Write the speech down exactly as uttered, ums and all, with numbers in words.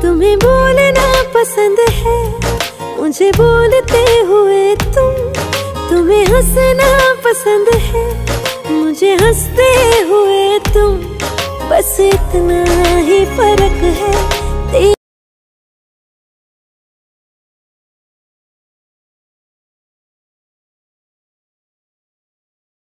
तुम्हें बोलना पसंद है, मुझे बोलते हुए तुम। तुम्हें हंसना पसंद है, मुझे हंसते हुए तुम। बस इतना ही फर्क है